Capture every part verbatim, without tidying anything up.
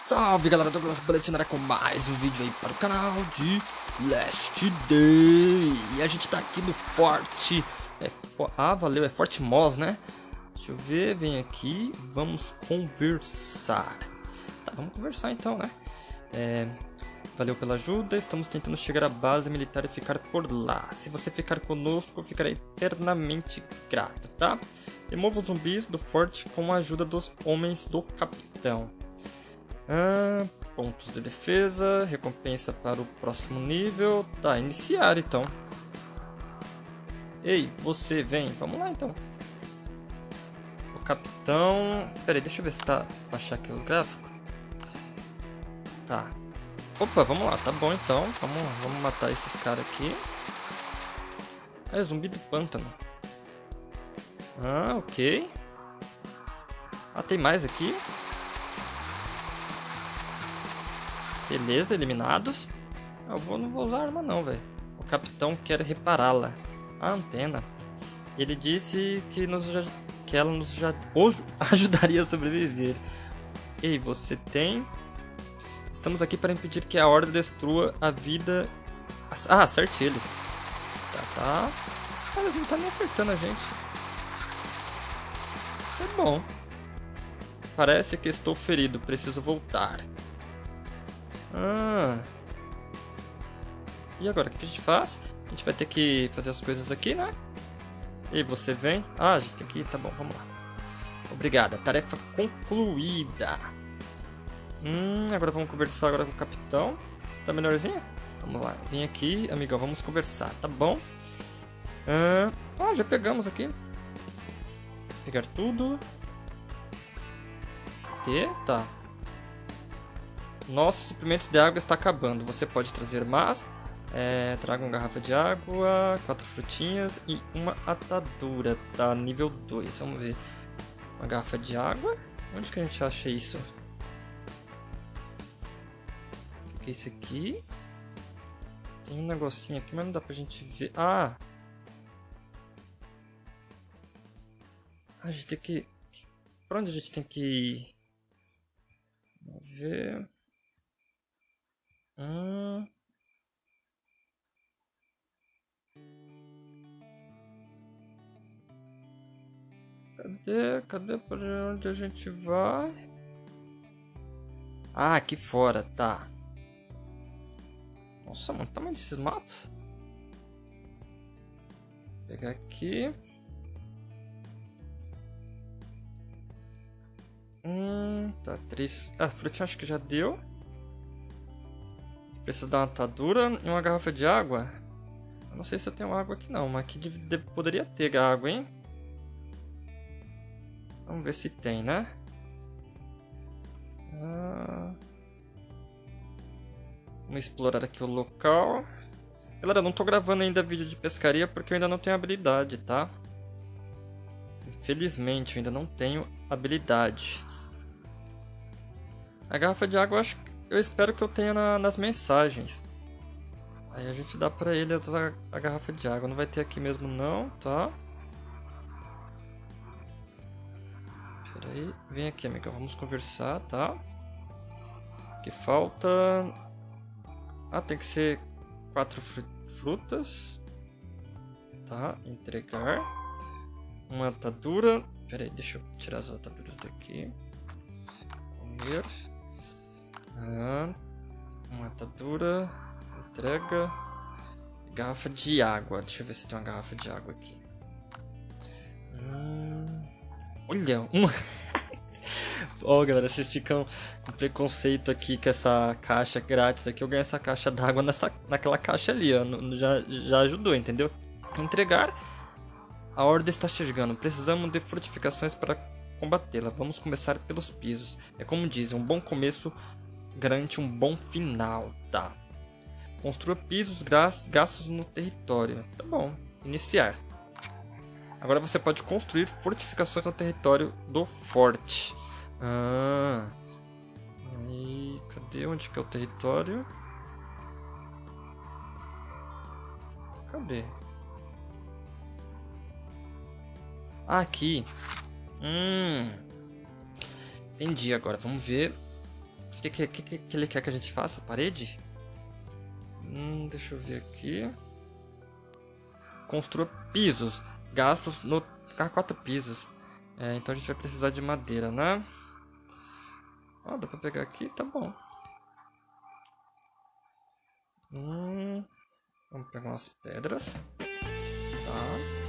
Salve galera, Douglas Baletinara com mais um vídeo aí para o canal de Last Day. E a gente tá aqui no Forte é, Ah, valeu, é Forte Moss, né? Deixa eu ver, vem aqui, vamos conversar. Tá, vamos conversar então, né? É, valeu pela ajuda, estamos tentando chegar à base militar e ficar por lá. Se você ficar conosco, eu ficarei eternamente grato, tá? Remova os zumbis do forte com a ajuda dos homens do capitão. Ah, pontos de defesa, recompensa para o próximo nível. Tá, iniciar então. Ei, você vem, vamos lá então. O capitão... Pera aí, deixa eu ver se tá... Baixar aqui o gráfico. Tá. Opa, vamos lá, tá bom então. Vamos, vamos matar esses caras aqui. É, zumbi do pântano. Ah, ok. Ah, tem mais aqui. Beleza, eliminados. Eu vou, não vou usar arma não, velho. O capitão quer repará-la. A antena. Ele disse que, nos, que ela nos já, hoje, ajudaria a sobreviver. Ei, você tem... Estamos aqui para impedir que a Horda destrua a vida... Ah, acerte eles. Tá, tá. Ah, eles não estão nem acertando a gente. Isso é bom. Parece que estou ferido, preciso voltar. Ah. E agora, o que a gente faz? A gente vai ter que fazer as coisas aqui, né? E você vem? Ah, a gente tem que ir, tá bom, vamos lá. Obrigada, tarefa concluída. Hum, agora vamos conversar agora com o capitão. Tá melhorzinho? Vamos lá, vem aqui, amigão, vamos conversar, tá bom? Ah, ah já pegamos aqui. Pegar tudo. Cadê? Tá. Nossos suprimentos de água está acabando. Você pode trazer mais. É, traga uma garrafa de água, quatro frutinhas e uma atadura. Tá, nível dois. Vamos ver. Uma garrafa de água. Onde que a gente acha isso? O que é isso aqui? Tem um negocinho aqui, mas não dá pra gente ver. Ah! A gente tem que... Pra onde a gente tem que ir? Vamos ver... Hum. Cadê? Cadê para onde a gente vai? Ah, aqui fora, tá. Nossa, mano, o tamanho desses matos. Vou pegar aqui. Hum, tá, três. Ah, frutinha acho que já deu. Preciso dar uma atadura e uma garrafa de água. Eu não sei se eu tenho água aqui não, mas aqui de, de, poderia ter água, hein? Vamos ver se tem, né? Ah... Vamos explorar aqui o local. Galera, eu não tô gravando ainda vídeo de pescaria porque eu ainda não tenho habilidade, tá? Infelizmente, eu ainda não tenho habilidades. A garrafa de água eu acho que eu espero que eu tenha na, nas mensagens. Aí a gente dá pra ele a, a garrafa de água. Não vai ter aqui mesmo não, tá? Pera aí. Vem aqui, amiga. Vamos conversar, tá? Que falta... Ah, tem que ser quatro frutas. Tá, entregar. Uma atadura. Pera aí, deixa eu tirar as ataduras daqui. Comer. Ah, uma atadura, entrega, garrafa de água. Deixa eu ver se tem uma garrafa de água aqui. Hum, olha, uma. Ó, oh, galera, vocês ficam com preconceito aqui com essa caixa grátis aqui. Eu ganhei essa caixa d'água nessa, naquela caixa ali, ó. Já, já ajudou, entendeu? Entregar. A horda está chegando. Precisamos de fortificações para combatê-la. Vamos começar pelos pisos. É como dizem, um bom começo garante um bom final, tá? Construa pisos gastos no território. Tá bom, iniciar. Agora você pode construir fortificações no território do forte. Ah, aí, cadê? Onde que é o território? Cadê? Ah, aqui. Hum, entendi agora, vamos ver. que, que, que, que ele quer que a gente faça? Parede? Hum, deixa eu ver aqui. Construa pisos. Gastos no... Ah, quatro pisos. É, então a gente vai precisar de madeira, né? Ó, dá pra pegar aqui? Tá bom. Hum, vamos pegar umas pedras. Tá.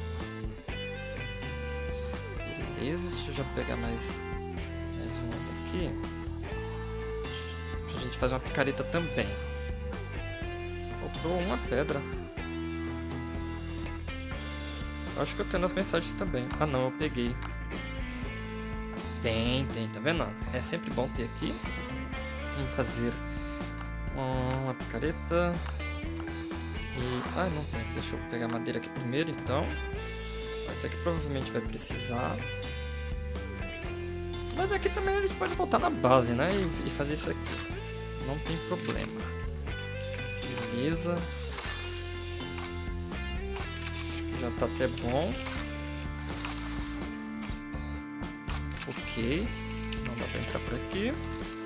Beleza, deixa eu já pegar mais, mais umas aqui. Pra gente fazer uma picareta também. Faltou uma pedra. Acho que eu tenho nas mensagens também. Ah não, eu peguei. Tem, tem, tá vendo? É sempre bom ter aqui. Vamos fazer uma picareta. E... Ah, não tem. Deixa eu pegar madeira aqui primeiro, então. Esse aqui provavelmente vai precisar. Mas aqui também a gente pode voltar na base, né? E, e fazer isso aqui. Não tem problema. Beleza. Já tá até bom. Ok. Não dá pra entrar por aqui.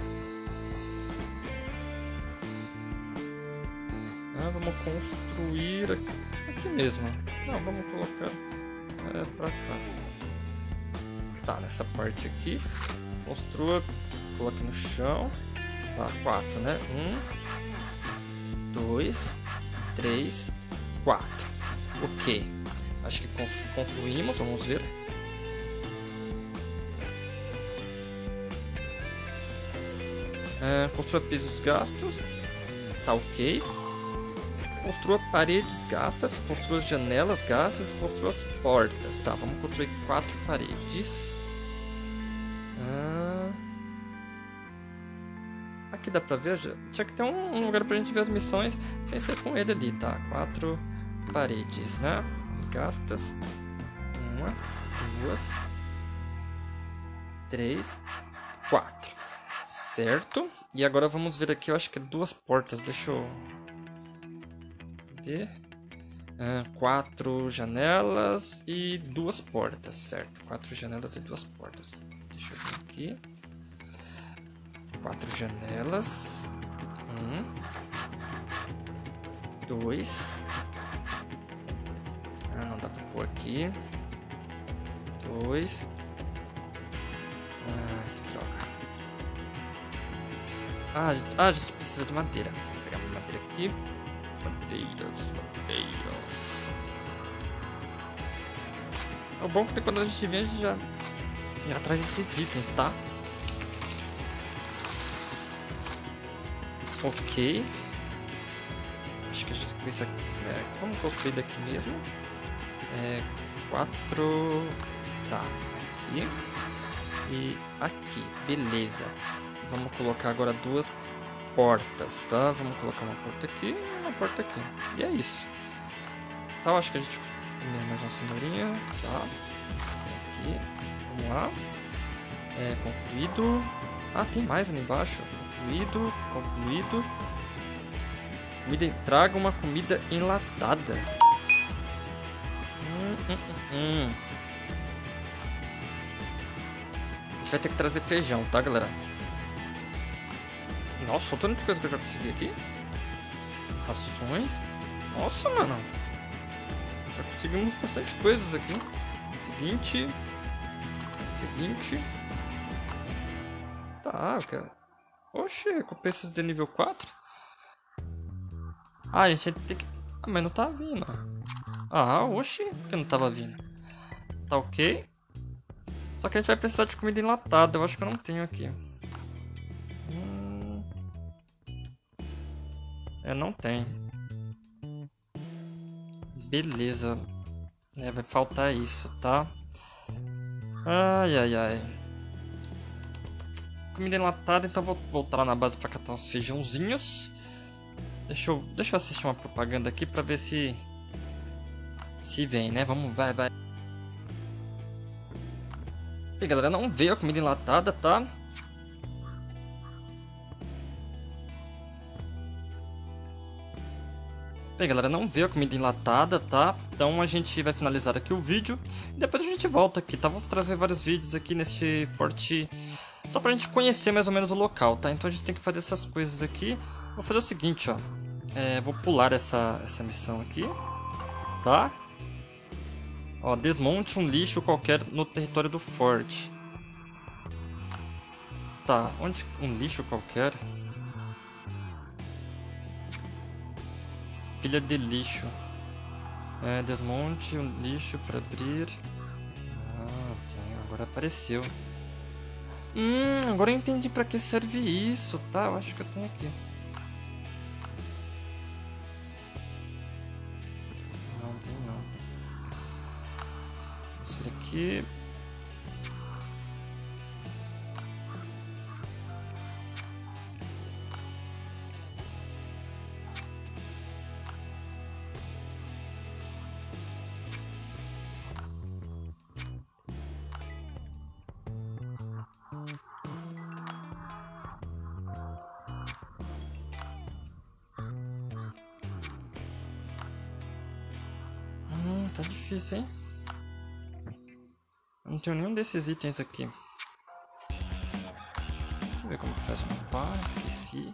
Ah, vamos construir aqui mesmo. Não, vamos colocar é, pra cá. Tá, nessa parte aqui. Construa. Coloque no chão. Tá, quatro, né? Um. Dois. Três. Quatro. Ok. Acho que concluímos. Vamos ver. É, construa pisos gastos. Tá ok. Construa paredes gastas. Construa janelas gastas. Construa as portas. Tá, vamos construir quatro paredes. Ah, aqui dá pra ver. Já, tinha que ter um lugar pra gente ver as missões sem ser com ele ali, tá? Quatro paredes, né? Gastas. Uma, duas, três, quatro. Certo. E agora vamos ver aqui, eu acho que é duas portas. Deixa eu... Cadê? Ah, quatro janelas e duas portas, certo. Quatro janelas e duas portas. Deixa eu ver aqui. Quatro janelas. Um. Dois. Ah, não dá pra pôr aqui. Dois. Ah, que droga. Ah, a gente, ah, a gente precisa de madeira. Vou pegar uma madeira aqui. Madeiras, madeiras. O bom é que quando a gente vem, a gente já, já traz esses itens, tá? Ok. Acho que a gente com isso aqui. É, vamos construir daqui mesmo. É, quatro. Tá, aqui. E aqui, beleza. Vamos colocar agora duas portas, tá? Vamos colocar uma porta aqui e uma porta aqui. E é isso. Tá, eu acho que a gente come mais uma cenourinha. Tá. Aqui. Vamos lá. É, concluído. Ah, tem mais ali embaixo. Concluído, concluído. Comida, traga uma comida enlatada. Hum, hum, hum, hum. A gente vai ter que trazer feijão, tá, galera? Nossa, olha o tanto de coisa que eu já consegui aqui. Rações. Nossa, mano. Já conseguimos bastante coisas aqui. Seguinte. Seguinte. Tá, eu quero... Oxe, recompensas de nível quatro. Ah, a gente tem que... Ah, mas não tá vindo. Ah, oxe, porque não tava vindo. Tá ok. Só que a gente vai precisar de comida enlatada. Eu acho que eu não tenho aqui. Hum... É, não tem. Beleza. É, vai faltar isso, tá? Ai, ai, ai. Comida enlatada, então vou voltar lá na base pra catar uns feijãozinhos. Deixa eu, deixa eu assistir uma propaganda aqui pra ver se... Se vem, né? Vamos, vai, vai. E galera, não veio a comida enlatada, tá? Bem, galera, não veio a comida enlatada, tá? Então a gente vai finalizar aqui o vídeo. E depois a gente volta aqui, tá? Vou trazer vários vídeos aqui neste Forte Só pra gente conhecer mais ou menos o local, tá? Então a gente tem que fazer essas coisas aqui. Vou fazer o seguinte, ó. É, vou pular essa, essa missão aqui. Tá? Ó, desmonte um lixo qualquer no território do forte. Tá, onde... Um lixo qualquer? Pilha de lixo. É, desmonte um lixo pra abrir. Ah, ok. Agora apareceu. Hum, agora eu entendi pra que serve isso, tá? Eu acho que eu tenho aqui. Não, tem não. Vamos ver aqui. Hum, tá difícil, hein? Eu não tenho nenhum desses itens aqui. Deixa eu ver como que faz o mapa. Esqueci.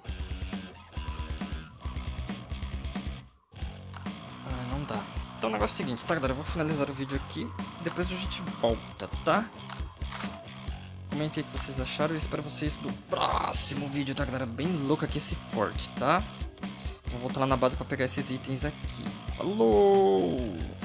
Ah, não dá. Então o negócio é o seguinte, tá, galera? Eu vou finalizar o vídeo aqui. Depois a gente volta, tá? Comentem o que vocês acharam. Eu espero vocês no próximo vídeo, tá, galera? Bem louco aqui esse forte, tá? Vou voltar lá na base pra pegar esses itens aqui. Falou!